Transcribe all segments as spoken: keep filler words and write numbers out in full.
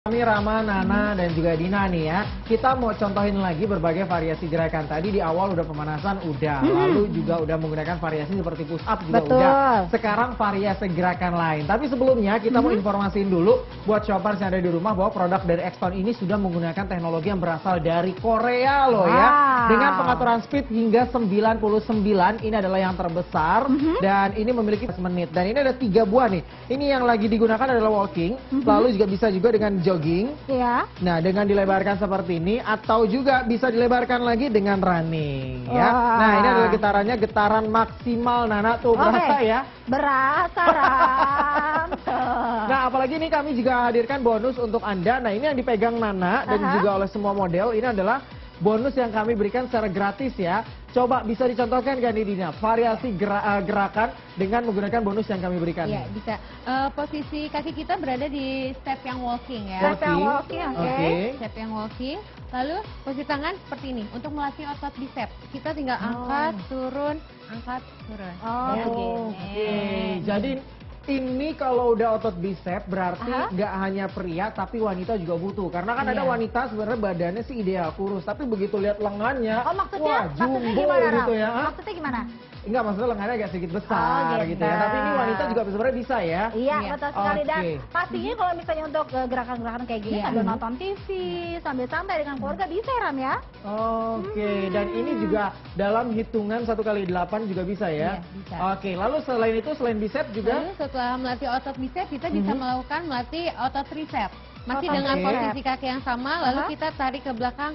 Kami Rama, Nana, dan juga Dina nih ya. Kita mau contohin lagi berbagai variasi gerakan. Tadi di awal udah pemanasan, udah. Hmm. Lalu juga udah menggunakan variasi seperti push up juga Betul. udah. Sekarang variasi gerakan lain. Tapi sebelumnya kita hmm. mau informasiin dulu buat shoppers yang ada di rumah bahwa produk dari Xtone ini sudah menggunakan teknologi yang berasal dari Korea loh wow. ya. Dengan pengaturan speed hingga sembilan puluh sembilan, ini adalah yang terbesar. Hmm. Dan ini memiliki menit. Dan ini ada tiga buah nih. Ini yang lagi digunakan adalah walking. Hmm. Lalu juga bisa juga dengan jogging, ya. Nah dengan dilebarkan seperti ini, atau juga bisa dilebarkan lagi dengan running, ya. Wah. Nah ini adalah getarannya, getaran maksimal Nana tuh okay. berasa ya? Berasa Ram. Nah apalagi ini kami juga hadirkan bonus untuk Anda. Nah ini yang dipegang Nana dan uh-huh. juga oleh semua model, ini adalah bonus yang kami berikan secara gratis ya. Coba bisa dicontohkan kan nih Dina, variasi gera uh, gerakan dengan menggunakan bonus yang kami berikan. Iya bisa. Uh, posisi kaki kita berada di step yang walking ya. Step yang walking, oke. Okay. Okay. Step yang walking. Lalu posisi tangan seperti ini untuk melatih otot bicep. Kita tinggal oh. angkat, turun, angkat, turun. Oh, ya, oke. Okay. Jadi ini kalau udah otot bicep berarti nggak hanya pria tapi wanita juga butuh. Karena kan yeah. ada wanita sebenarnya badannya sih ideal kurus, tapi begitu lihat lengannya, oh, maksudnya, wah jumbo gimana, gitu ya. Maksudnya gimana? Enggak, maksudnya lengannya agak sedikit besar oh, gitu. gitu ya. Tapi ini wanita juga sebenarnya bisa ya. Iya, yeah. betul sekali. Okay. Dan pastinya kalau misalnya untuk gerakan-gerakan kayak gini yeah. sambil nonton T V, sambil santai dengan keluarga bisa ya Ram ya? Oke, okay. hmm. dan ini juga dalam hitungan satu kali delapan juga bisa ya? Iya, bisa. Oke, okay. lalu selain itu, selain bicep juga? Lalu setelah melatih otot bicep, kita bisa mm-hmm. melakukan melatih otot tricep. Masih otot dengan tricep. Posisi kaki yang sama, lalu uh-huh. kita tarik ke belakang.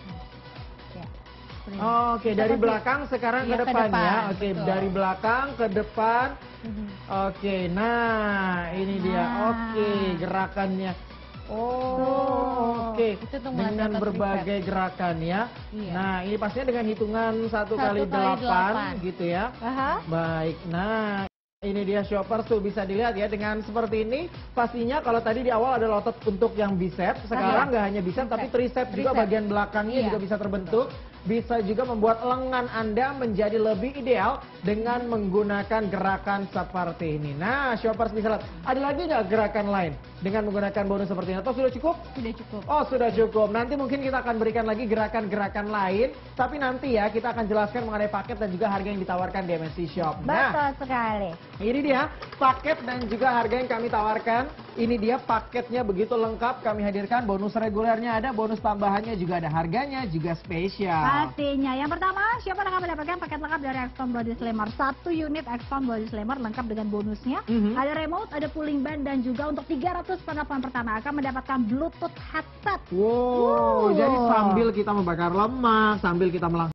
Oh, Oke, okay. dari belakang sekarang ya, ke depan, depan ya. Oke, okay. dari belakang ke depan. Mm-hmm. Oke, okay. nah ini nah. dia. Oke, okay. gerakannya. Oh, oke. Okay. Dengan berbagai gerakan ya. Iya. Nah, ini pastinya dengan hitungan satu kali delapan gitu ya. Uh-huh. Baik. Nah, ini dia shoppers tuh bisa dilihat ya dengan seperti ini. Pastinya kalau tadi di awal ada otot untuk yang bicep, sekarang nggak hanya bicep tapi tricep juga bagian belakangnya iya. juga bisa terbentuk. Bisa juga membuat lengan Anda menjadi lebih ideal dengan menggunakan gerakan seperti ini. Nah, shoppers bisa lihat. Ada lagi nggak gerakan lain dengan menggunakan bonus seperti ini? Atau sudah cukup? Sudah cukup. Oh, sudah cukup. Nanti mungkin kita akan berikan lagi gerakan-gerakan lain. Tapi nanti ya kita akan jelaskan mengenai paket dan juga harga yang ditawarkan di M N C Shop. Betul nah, sekali. Ini dia paket dan juga harga yang kami tawarkan. Ini dia paketnya begitu lengkap kami hadirkan. Bonus regulernya ada, bonus tambahannya juga ada. Harganya juga spesial. Pastinya. Yang pertama, siapa yang akan mendapatkan paket lengkap dari Xtone Body Slammer. Satu unit Xtone Body Slammer lengkap dengan bonusnya. Mm-hmm. Ada remote, ada pulling band, dan juga untuk tiga ratus penonton pertama akan mendapatkan Bluetooth headset. Wow, wow. Jadi sambil kita membakar lemak, sambil kita melakukan